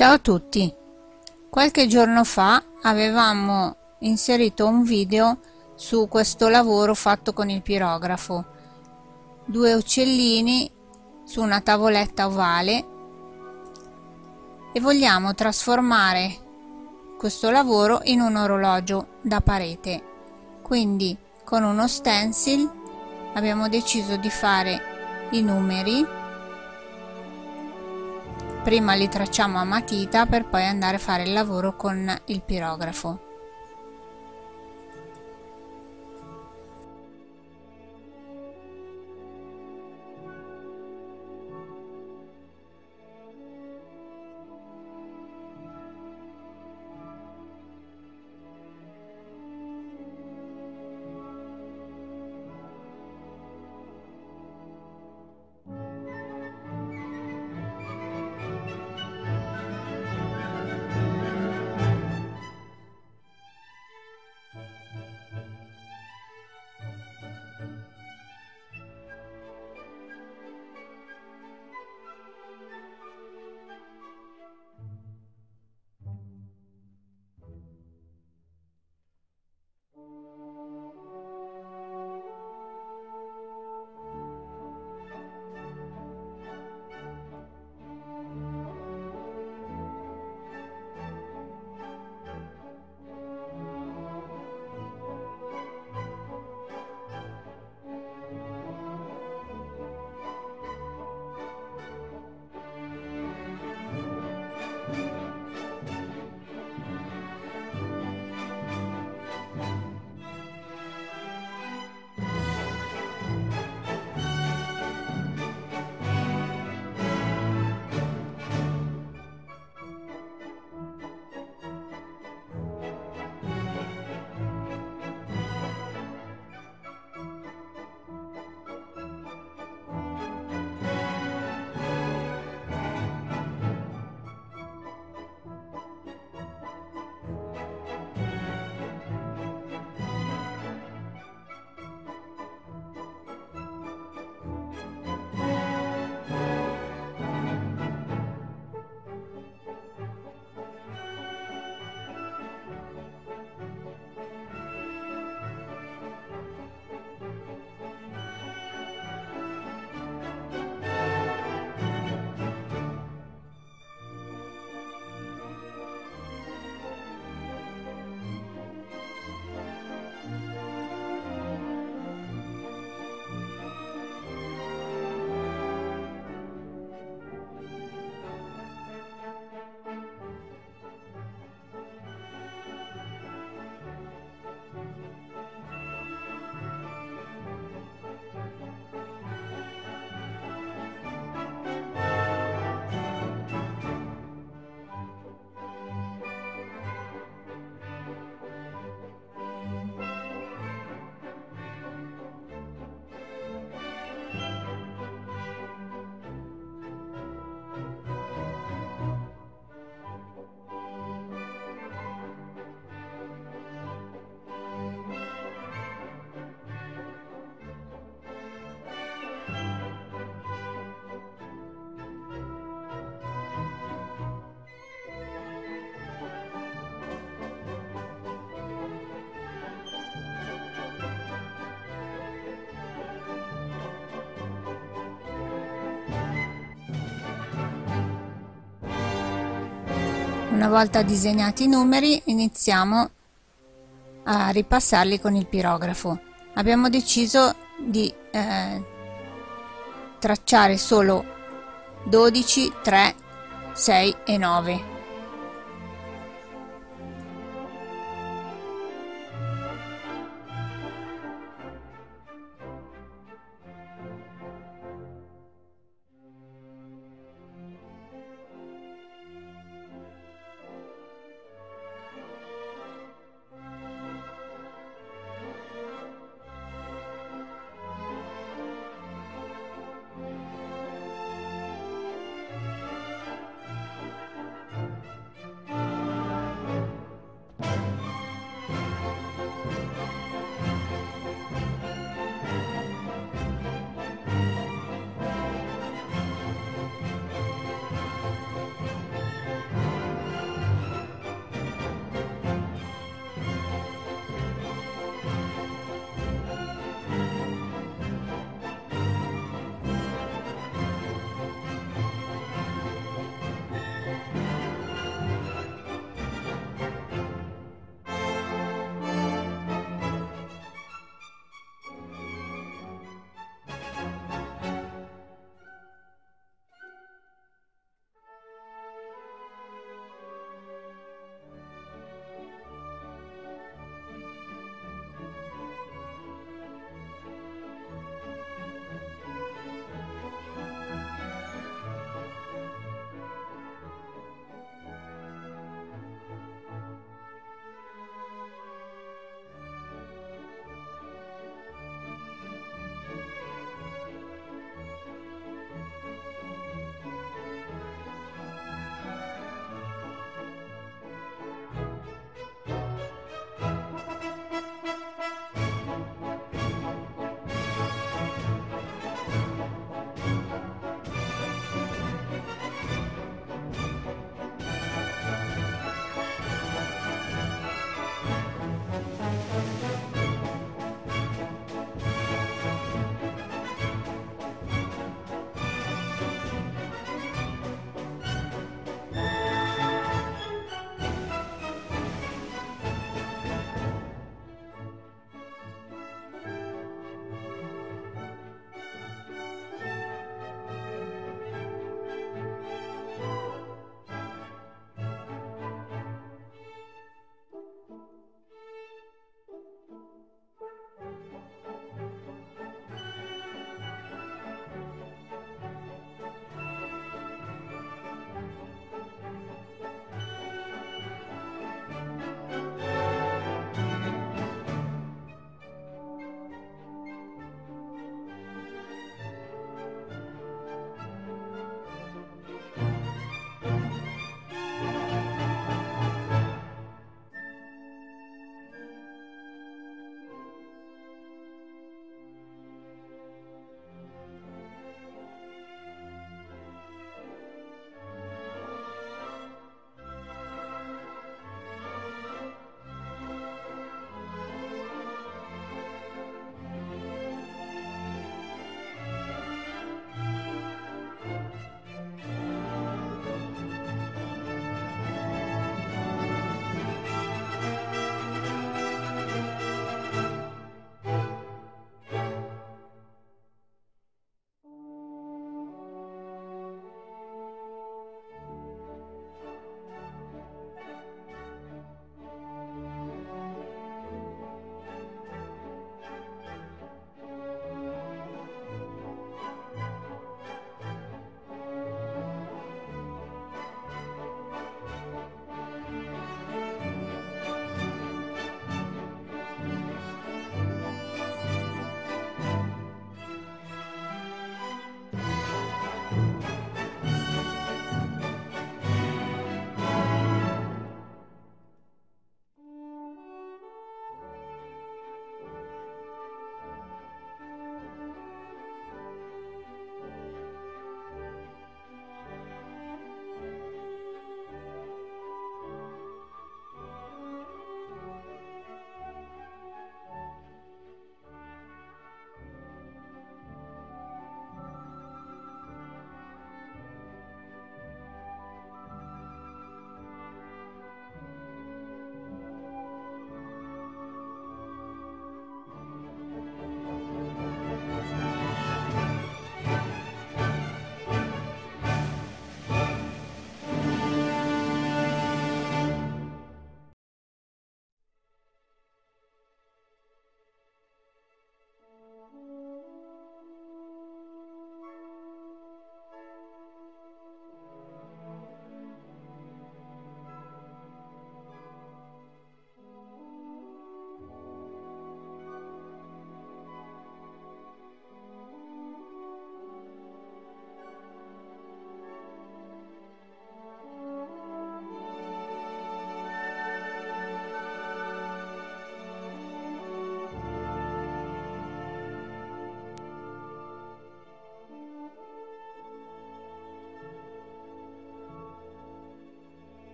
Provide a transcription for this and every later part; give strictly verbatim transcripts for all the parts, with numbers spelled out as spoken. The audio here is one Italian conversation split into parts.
Ciao a tutti! Qualche giorno fa avevamo inserito un video su questo lavoro fatto con il pirografo. Due uccellini su una tavoletta ovale e vogliamo trasformare questo lavoro in un orologio da parete. Quindi con uno stencil abbiamo deciso di fare i numeri. Prima li tracciamo a matita per poi andare a fare il lavoro con il pirografo. Una volta disegnati i numeri iniziamo a ripassarli con il pirografo. Abbiamo deciso di eh, tracciare solo dodici, tre, sei e nove.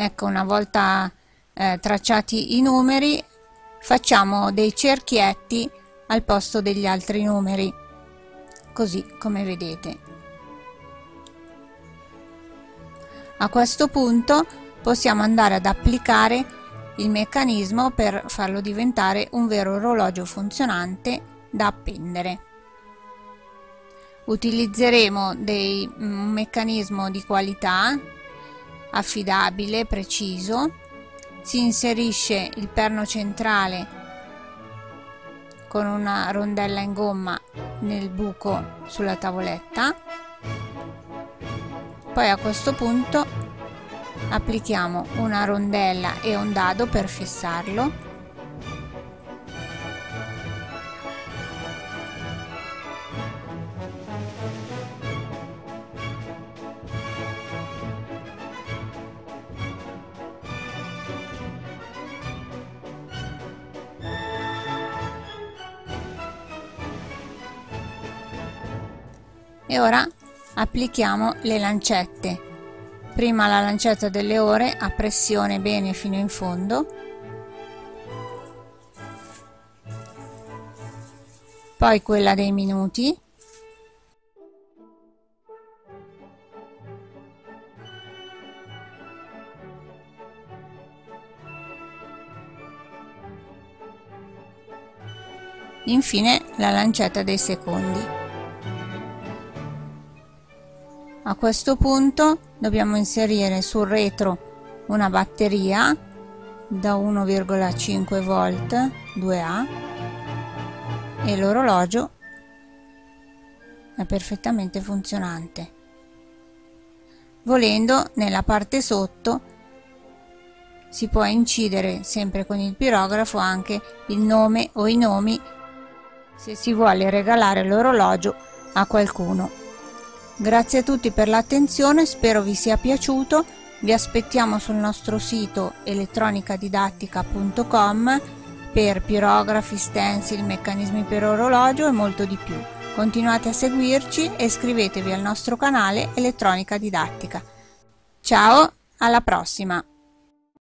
Ecco, una volta eh, tracciati i numeri, facciamo dei cerchietti al posto degli altri numeri, così come vedete. A questo punto possiamo andare ad applicare il meccanismo per farlo diventare un vero orologio funzionante da appendere. Utilizzeremo dei, un meccanismo di qualità, affidabile, preciso. Si inserisce il perno centrale con una rondella in gomma nel buco sulla tavoletta. Poi a questo punto applichiamo una rondella e un dado per fissarlo. E ora applichiamo le lancette. Prima la lancetta delle ore a pressione bene fino in fondo, poi quella dei minuti, infine la lancetta dei secondi. A questo punto dobbiamo inserire sul retro una batteria da uno virgola cinque volt due A e l'orologio è perfettamente funzionante. Volendo, nella parte sotto si può incidere sempre con il pirografo anche il nome o i nomi se si vuole regalare l'orologio a qualcuno. Grazie a tutti per l'attenzione, spero vi sia piaciuto. Vi aspettiamo sul nostro sito elettronica didattica punto com per pirografi, stencil, meccanismi per orologio e molto di più. Continuate a seguirci e iscrivetevi al nostro canale Elettronica Didattica. Ciao, alla prossima!